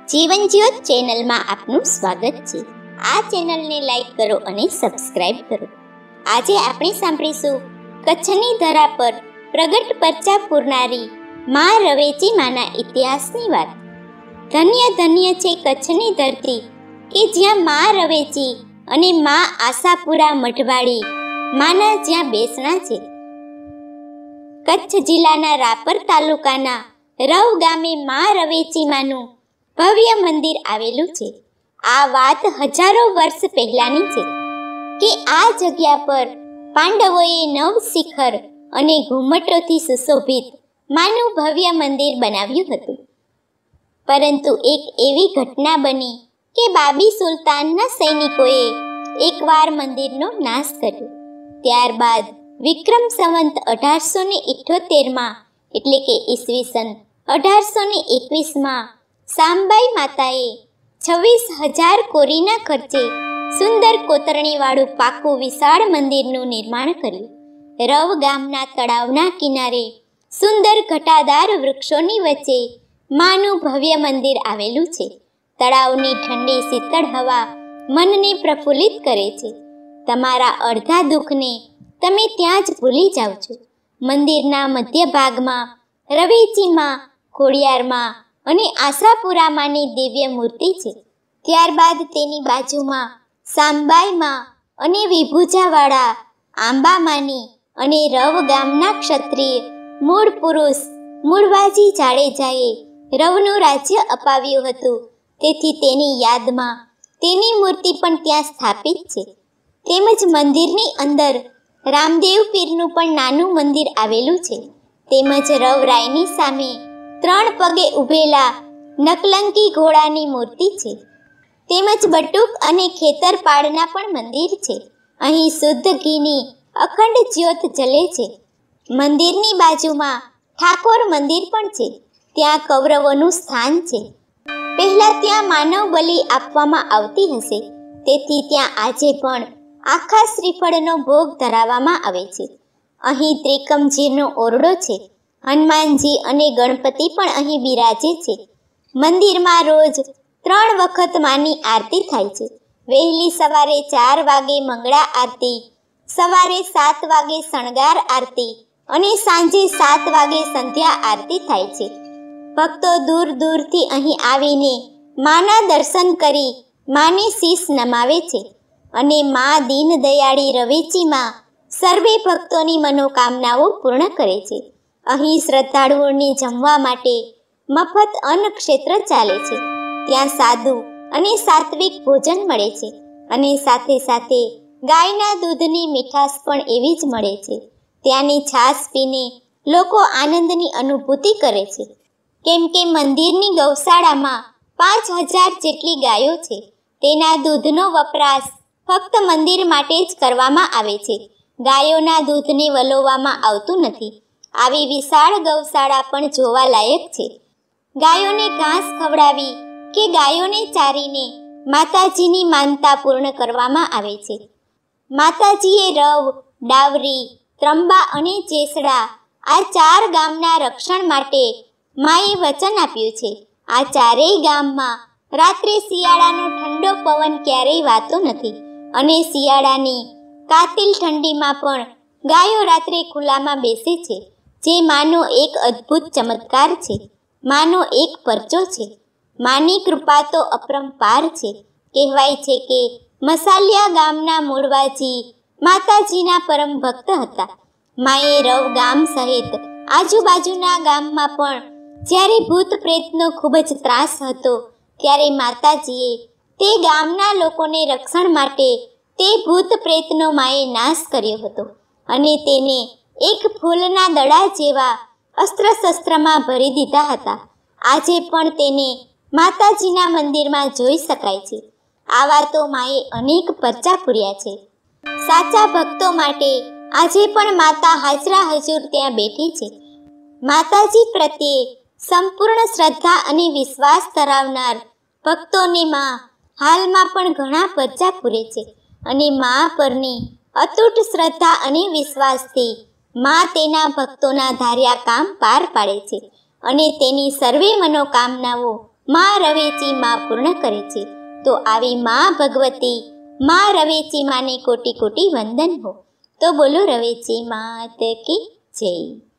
જીવન જ્યોત ચેનલમાં આપનું સ્વાગત છે। આ ચેનલને લાઈક કરો અને સબસ્ક્રાઇબ કરો। આજે આપણે સાંભળીશું કચ્છની ધરા પર પ્રગટ પરચા પૂરનારી મા રવેચી માના ઇતિહાસની વાત। ધન્ય ધન્ય છે કચ્છની ધરતી કે જ્યાં મા રવેચી અને મા આશાપુરા મઢવાડી માના જ્યાં બેસણા છે। કચ્છ જિલ્લાના રાપર તાલુકાના રવ ગામે મા રવેચી માનું ભવ્ય મંદિર આવેલું છે। આ વાત હજારો વર્ષ પહેલાની છે કે આ જગ્યા પર પાંડવોએ નવ શિખર અને ઘુમટોથી સુશોભિત માનું ભવ્ય મંદિર બનાવ્યું હતું। પરંતુ એક એવી ઘટના બની કે બાબી સુલતાનના સૈનિકોએ એકવાર મંદિરનો નાશ કર્યો। ત્યારબાદ વિક્રમ સંવંત 1878માં એટલે કે ઈસવીસન 1821માં સામબાઈ માતાએ 26,000 કોરીના ખર્ચે સુંદર કોતરણીવાળું પાકું વિશાળ મંદિરનું નિર્માણ કર્યું। રવ ગામના તળાવના કિનારે સુંદર ઘટાદાર વૃક્ષોની વચ્ચે માનું ભવ્ય મંદિર આવેલું છે। તળાવની ઠંડી શીતળ હવા મનને પ્રફુલ્લિત કરે છે। તમારા અડધા દુઃખને તમે ત્યાં જ ભૂલી જાઓ છો। મંદિરના મધ્ય ભાગમાં રવેચીમાં, ખોડિયારમાં અને આશાપુરામાંની દિવ્ય મૂર્તિ છે। ત્યારબાદ તેની બાજુમાં સામબાઈમાં અને વિભૂજાવાળા આંબામાની અને રવ ગામના ક્ષત્રિય મૂળ પુરુષ મૂળવાજી જાડેજાએ રવનું રાજ્ય અપાવ્યું હતું, તેથી તેની યાદમાં તેની મૂર્તિ પણ ત્યાં સ્થાપિત છે। તેમજ મંદિરની અંદર રામદેવ પીરનું પણ નાનું મંદિર આવેલું છે। તેમજ રવરાયની સામે 3 પગે ઊભેલા નકલંકી ઘોડાની મૂર્તિ છે। તેમજ બટુક અને ખેતરપાળના પણ મંદિર છે। અહીં શુદ્ધ ઘીની અખંડ જ્યોત જલે છે। મંદિરની બાજુમાં ઠાકોર મંદિર પણ છે। ત્યાં કૌરવોનું સ્થાન છે। પહેલા ત્યાં માનવ બલિ આપવામાં આવતી હશે, તેથી ત્યાં આજે પણ આખા શ્રીફળનો ભોગ ધરાવવામાં આવે છે। અહીં ત્રિકમજીનો ઓરડો છે। હનુમાનજી અને ગણપતિ પણ અહીં બિરાજે છે। મંદિરમાં રોજ 3 વખત માની આરતી થાય છે। વહેલી સવારે 4 વાગે મંગળા આરતી, સવારે 7 વાગે શણગાર આરતી અને સાંજે 7 વાગે સંધ્યા આરતી થાય છે। ભક્તો દૂર દૂરથી અહીં આવીને માના દર્શન કરી માને શીશ નમાવે છે અને મા દીન દયાળી રવેચીમાં સર્વે ભક્તોની મનોકામનાઓ પૂર્ણ કરે છે। અહીં શ્રદ્ધાળુઓને જમવા માટે મફત અન્ન ક્ષેત્ર ચાલે છે। ત્યાં સાદું અને સાત્વિક ભોજન મળે છે અને સાથે સાથે ગાયના દૂધની મીઠાશ પણ એવી જ મળે છે। ત્યાંની છાશ પીને લોકો આનંદની અનુભૂતિ કરે છે, કેમ કે મંદિરની ગૌશાળામાં 5,000 જેટલી ગાયો છે। તેના દૂધનો વપરાશ ફક્ત મંદિર માટે જ કરવામાં આવે છે। ગાયોના દૂધને વલોવામાં આવતું નથી। આવી વિશાળ ગૌશાળા પણ જોવાલાયક છે। ગાયોને ઘાસ ખવડાવી કે ગાયોને ચારીને માતાજીની માનતા પૂર્ણ કરવામાં આવે છે। માતાજીએ રવ, ડાવરી, ત્રંબા અને જેસડા આ 4 ગામના રક્ષણ માટે માએ વચન આપ્યું છે। આ 4 ગામમાં રાત્રે શિયાળાનો ઠંડો પવન ક્યારેય વાતો નથી અને શિયાળાની કાતિલ ઠંડીમાં પણ ગાયો રાત્રે ખુલ્લામાં બેસે છે, જે માનો એક અદ્ભુત ચમત્કાર છે। માનો એક પરચો છે। માની કૃપા તો અપરંપાર છે। કહેવાય છે કે મસાલિયા ગામના મૂળવાજી માતાજીના પરમ ભક્ત હતા। માએ રવ ગામ સહિત આજુબાજુના ગામમાં પણ જ્યારે ભૂત પ્રેતનો ખૂબ જ ત્રાસ હતો, ત્યારે માતાજીએ તે ગામના લોકોને રક્ષણ માટે તે ભૂત પ્રેતનો માએ નાશ કર્યો હતો અને તેને એક ફૂલના દડા જેવા અસ્ત્ર શસ્ત્રમાં ભરી દીધા હતા। આજે પણ તેને માતાજીના મંદિરમાં જોઈ શકાય છે। આવા તો માએ અનેક પરચા પૂર્યા છે। સાચા ભક્તો માટે આજે પણ માતા હાજરા હજુર ત્યાં બેઠી છે। માતાજી પ્રત્યે સંપૂર્ણ શ્રદ્ધા અને વિશ્વાસ ધરાવનાર ભક્તોને મા હાલમાં પણ ઘણા પરચા પૂરે છે અને મા પરની અતૂટ શ્રદ્ધા અને વિશ્વાસથી મા તેના ભક્તોના ધાર્યા કામ પાર પાડે છે અને તેની સર્વે મનોકામનાઓ માં રવેચી માં પૂર્ણ કરે છે. તો આવી માં ભગવતી માં રવેચી માને કોટી કોટી વંદન હો. તો બોલો રવેચી માત કી જય.